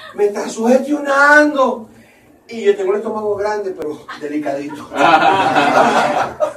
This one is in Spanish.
me está sugestionando. Y yo tengo el estómago grande, pero delicadito.